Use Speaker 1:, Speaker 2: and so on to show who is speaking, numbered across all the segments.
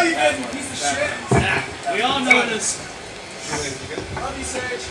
Speaker 1: No, you didn't, piece of shit.
Speaker 2: We all know this.
Speaker 1: Love you, Serge.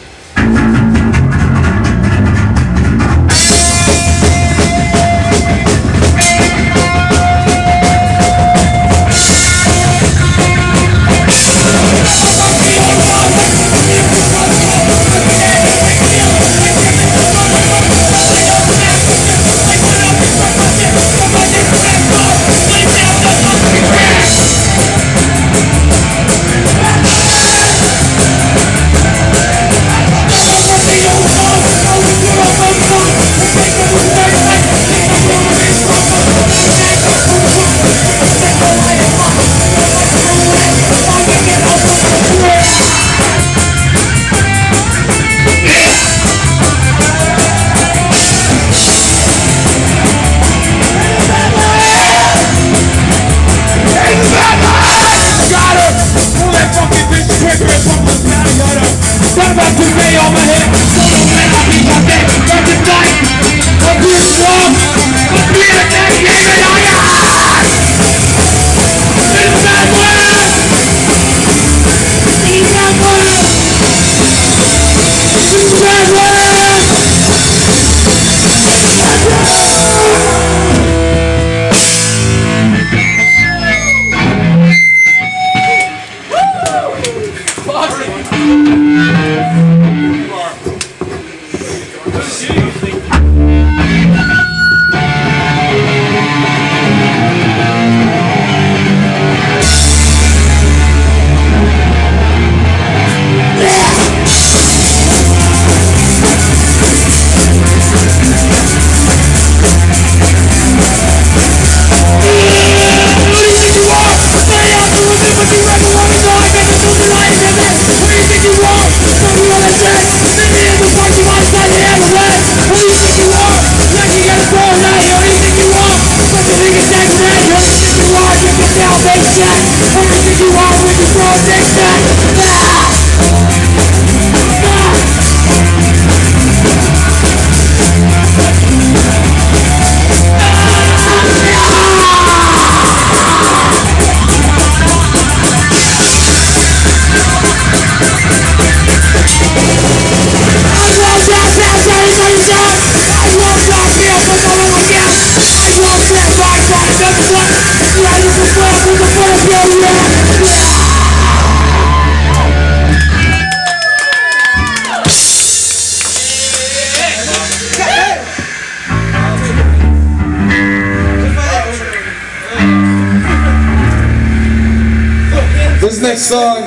Speaker 3: This next song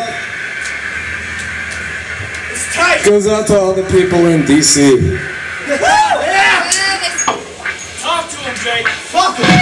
Speaker 3: goes out to all the people in DC.
Speaker 1: Yeah! Talk to him, Jake. Fuck him.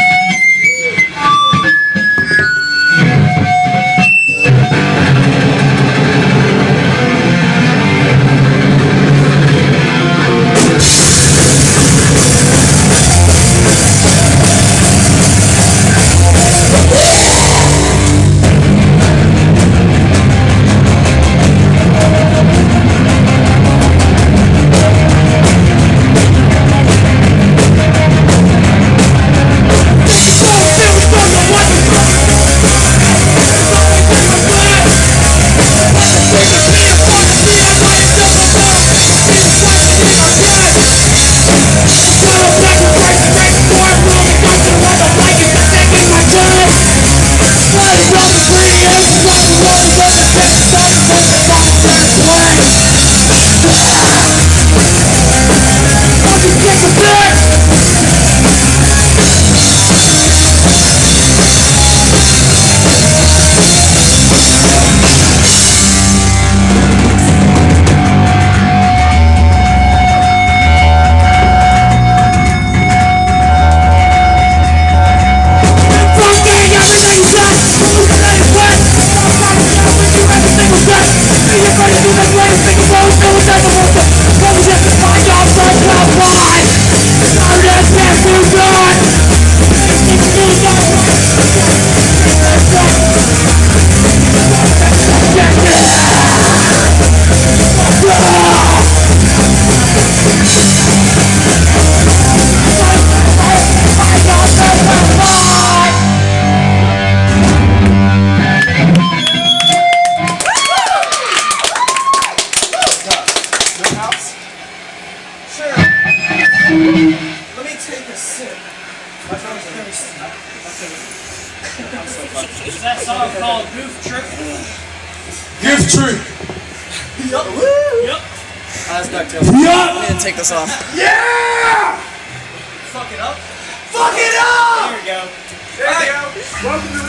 Speaker 3: Give truth.
Speaker 1: Yup. Yup.
Speaker 2: Let's back to
Speaker 3: Yup.
Speaker 2: I'm gonna take this off.
Speaker 1: Yeah! Fuck it up. Fuck it up! There we go. There we go. Welcome to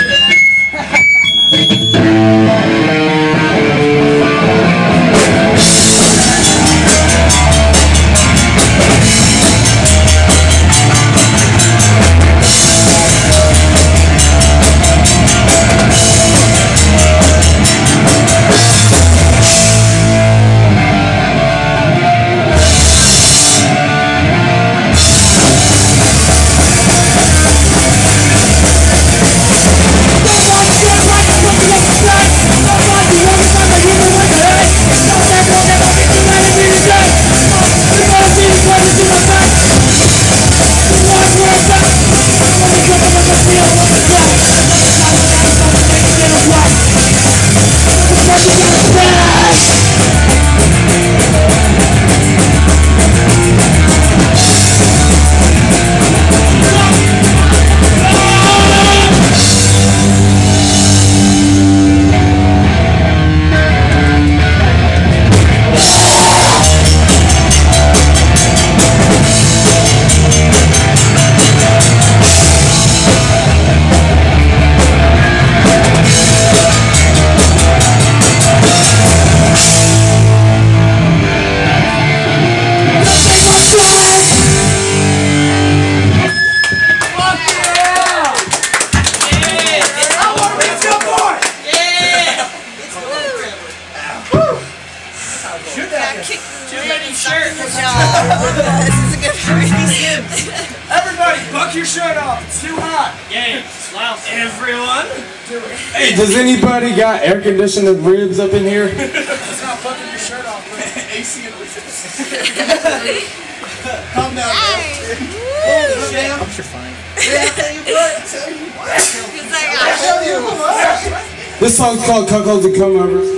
Speaker 1: everybody, buck your shirt off. It's too hot.
Speaker 4: Yay. Loud.
Speaker 1: Everyone, do it.
Speaker 3: Hey, does anybody got air conditioned ribs up in here?
Speaker 1: It's not bucking your shirt off, but AC and calm down, man.
Speaker 2: I'm sure fine.
Speaker 3: This song's called Cuckolds and Come Overs.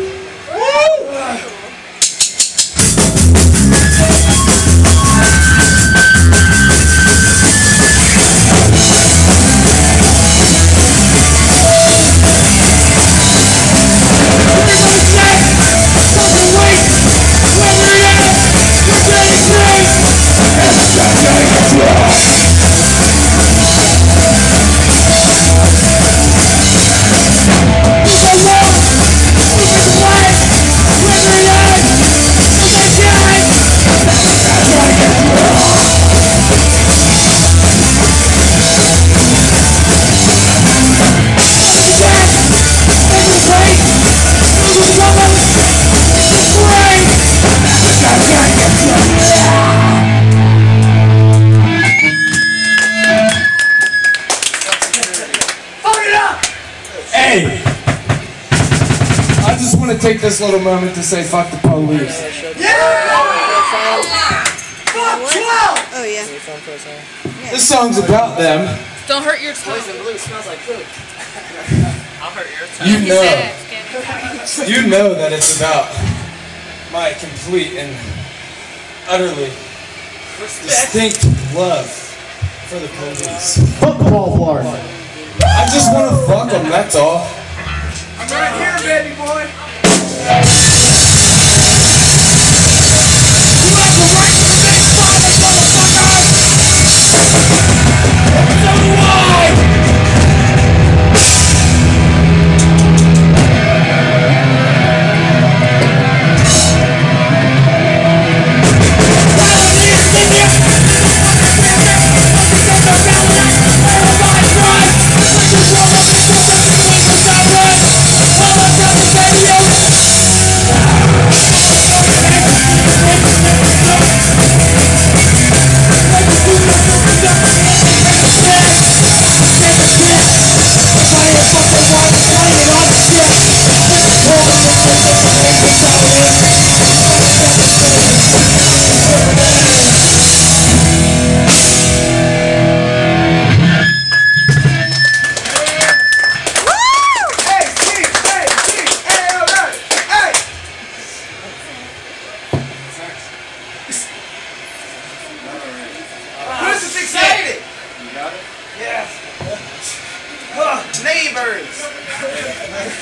Speaker 3: Hey! I just want to take this little moment to say fuck the police.
Speaker 1: Yeah! Fuck 12!
Speaker 5: Oh yeah.
Speaker 3: This song's about them.
Speaker 5: Don't hurt your toe.
Speaker 2: Blue smells like poop.
Speaker 4: I'll hurt your toe.
Speaker 3: You know. You know that it's about my complete and utterly distinct love for the police.
Speaker 6: Fuck the ballpark.
Speaker 3: I just want to fuck them, that's all.
Speaker 1: I'm right here, baby boy. You have the right to the next spotlight, motherfucker! So do I!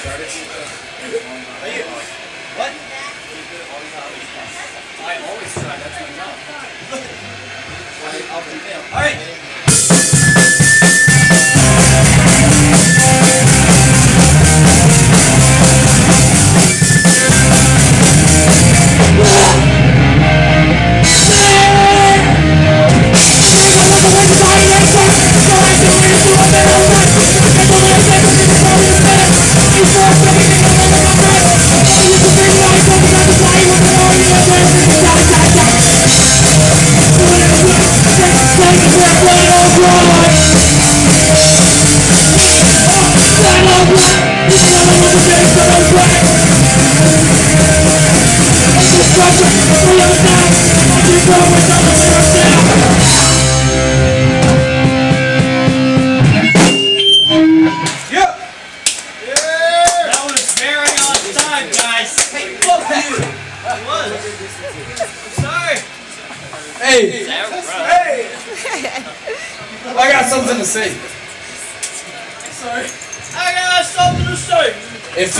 Speaker 1: What?
Speaker 4: I always try. That's my job.
Speaker 1: I'll fail. All right.
Speaker 4: That was very on time, guys.
Speaker 1: Hey, fuck you.
Speaker 4: It was. I'm sorry.
Speaker 3: Hey,
Speaker 1: Hey.
Speaker 3: I got something to say.
Speaker 1: Sorry.
Speaker 4: I got something to say.
Speaker 3: If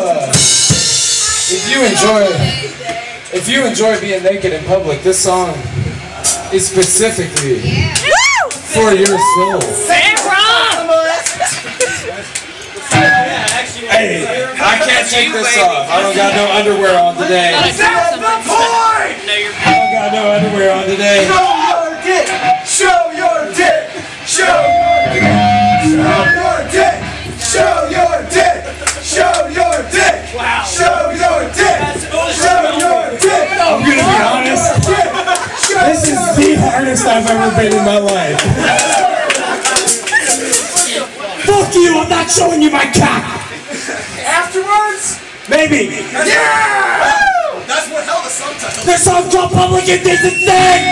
Speaker 3: you enjoy being naked in public, this song is specifically for your soul. Hey, I can't take this off. I don't got no underwear on today.
Speaker 1: That's the point.
Speaker 3: I don't got no underwear on today.
Speaker 1: Show your dick. Show your dick. Show your dick. Show your dick. Show your dick.
Speaker 4: Wow.
Speaker 1: Show your dick. Show your dick.
Speaker 3: I'm gonna be honest. This is the hardest I've ever been in my life. Fuck you! I'm not showing you my cock.
Speaker 1: Afterwards?
Speaker 3: Maybe.
Speaker 1: Yeah! That's what held the subtitle.
Speaker 3: This song's called Public Indecency.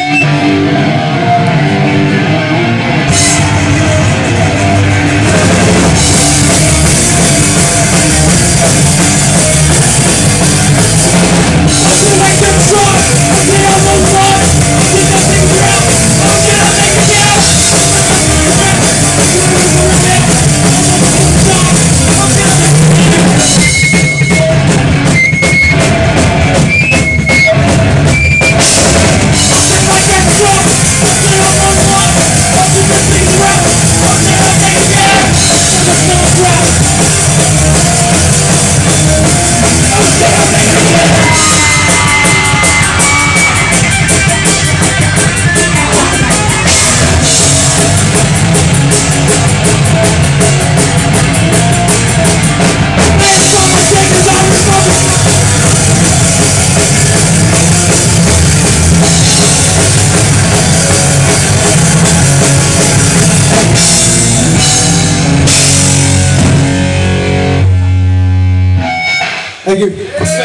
Speaker 3: Thank you.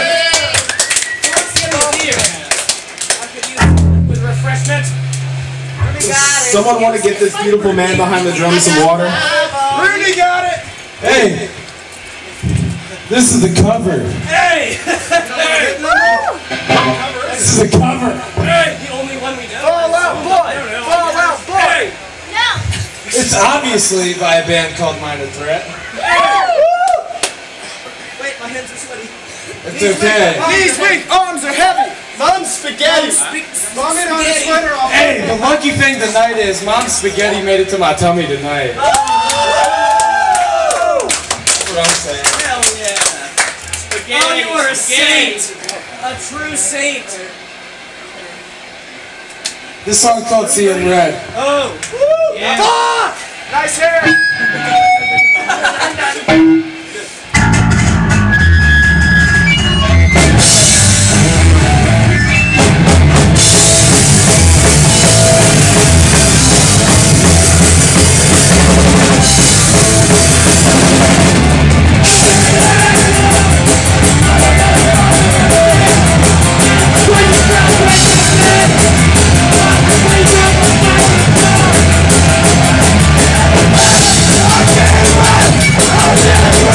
Speaker 4: With refreshment.
Speaker 5: Someone want to get this beautiful man behind the drums some water?
Speaker 1: Rudy got it.
Speaker 3: Hey, this is the cover.
Speaker 4: Hey!
Speaker 3: This is the cover.
Speaker 4: Hey! The only one we know.
Speaker 1: Fall out, boy. Fall out, boy.
Speaker 4: Hey!
Speaker 3: It's obviously by a band called Minor Threat.
Speaker 1: Wait, my hands are sweaty.
Speaker 3: It's okay.
Speaker 1: Knees weak, arms are heavy. Mom's spaghetti. Mom in on a sweater off.
Speaker 3: Hey, the lucky thing tonight is Mom's spaghetti made it to my tummy tonight. That's what I'm saying.
Speaker 4: Hell yeah! Spaghetti! Oh, you are a saint! A true saint!
Speaker 3: This song's called Seeing Red.
Speaker 4: Oh! Yeah!
Speaker 1: Fuck! Nice hair.
Speaker 6: Yeah.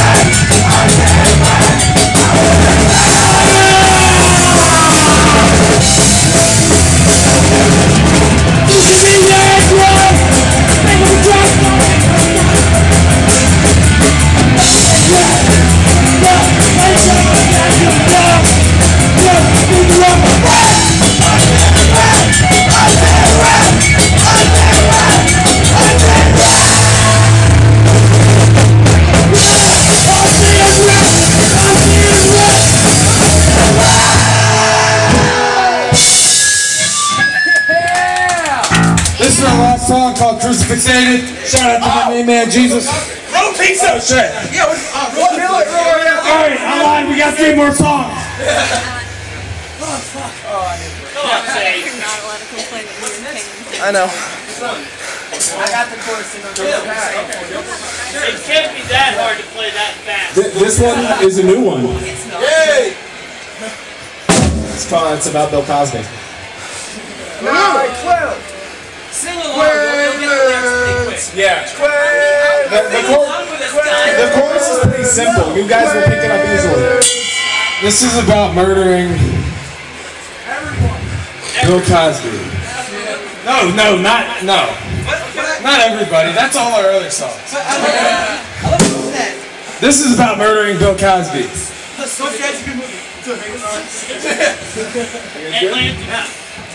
Speaker 3: song called Crucifixated. Shout out to my main man, Jesus.
Speaker 1: Roll pizza!
Speaker 3: Oh, shit.
Speaker 1: Yeah,
Speaker 3: Alright, I lied. We got 3 more songs.
Speaker 6: You're not allowed to complain that you're in pain.
Speaker 2: I know.
Speaker 4: I got the chorus in the It can't be that hard to play that fast.
Speaker 5: This one is a new one.
Speaker 1: Yay!
Speaker 5: It's about Bill Cosby.
Speaker 1: 9, 12.
Speaker 4: Sing along. We'll get the lyrics pretty quick.
Speaker 1: Yeah.
Speaker 5: The chorus is pretty simple. You guys will pick it up easily.
Speaker 3: This is about murdering Bill Cosby. No, not everybody. That's all our other songs. This is about murdering Bill Cosby.
Speaker 4: Atlanta.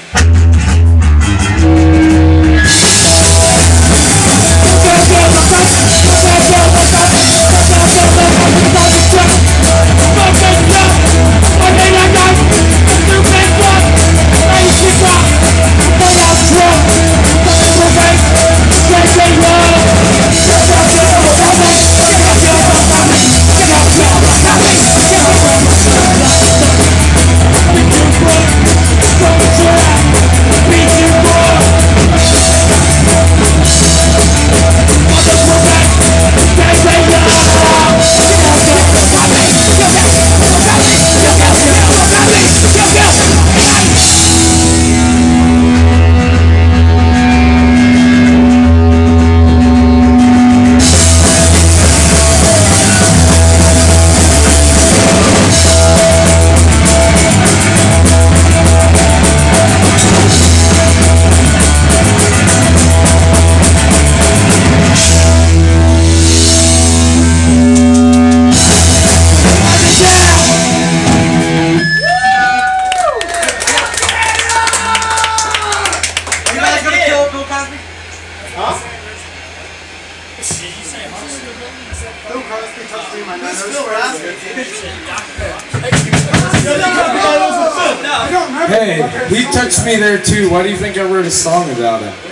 Speaker 3: Hey, he touched me there too. Why do you think I wrote a song about it?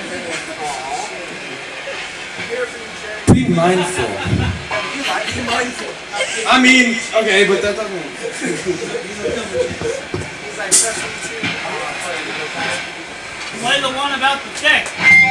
Speaker 3: Be mindful. I mean, okay, but that doesn't...
Speaker 4: Play the one about the check.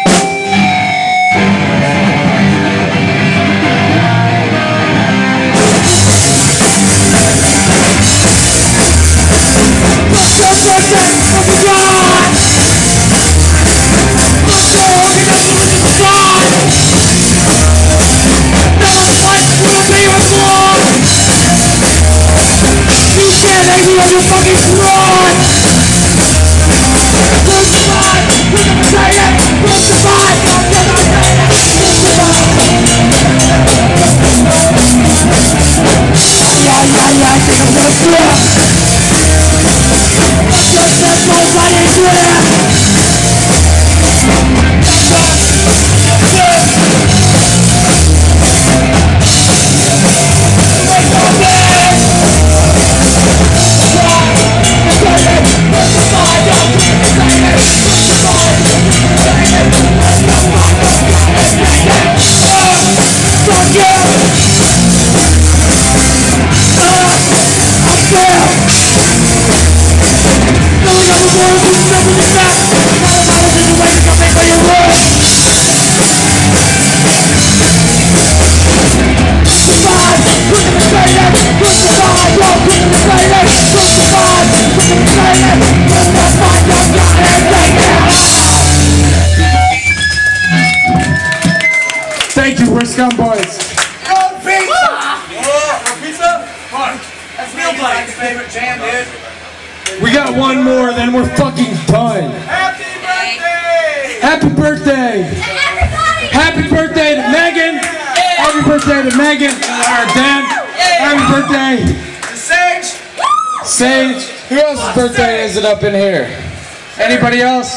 Speaker 3: Thank you, we're Scum Boys.
Speaker 1: Roll pizza! Roll pizza? Fuck. That's Neil Blake's favorite jam, dude.
Speaker 3: We got one more, then we're fucking done.
Speaker 1: Happy birthday!
Speaker 3: Happy birthday! Happy birthday to Megan! Happy birthday to Megan! Or Dan! Happy birthday!
Speaker 1: Sage!
Speaker 3: Sage! Who else's birthday is it up in here? Anybody else?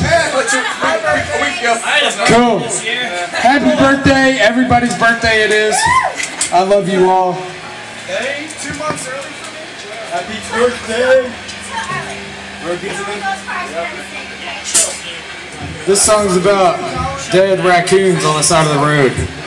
Speaker 3: Cool. Happy birthday, everybody's birthday it is. I love you all.
Speaker 1: Hey, 2 months early for me. Happy birthday!
Speaker 3: This song's about dead raccoons on the side of the road.